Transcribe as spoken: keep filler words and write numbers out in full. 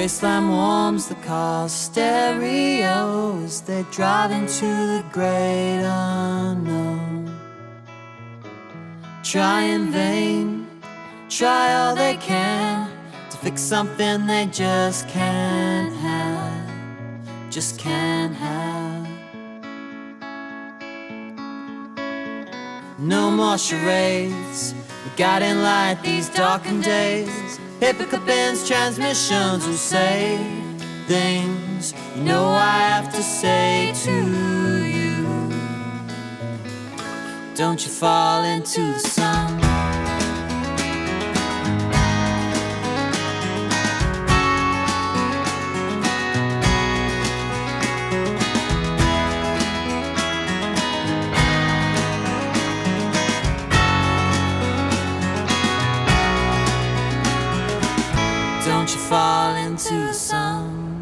Graceland warms the car stereo as they drive into the great unknown. Try in vain, try all they can to fix something they just can't have, just can't have. No more charades, we guiding light these darkened days. Hypocrite Ben's transmissions will say things you know I have to say to you. Don't you fall into the sun. Don't you fall into the sun.